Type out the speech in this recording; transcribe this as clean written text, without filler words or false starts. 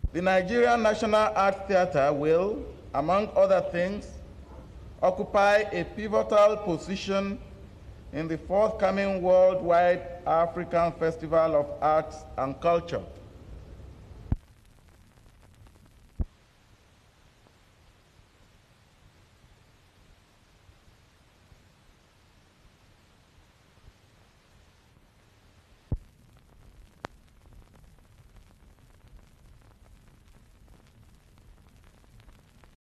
The Nigerian National Art Theatre will, among other things, occupy a pivotal position in the forthcoming worldwide African Festival of Arts and Culture.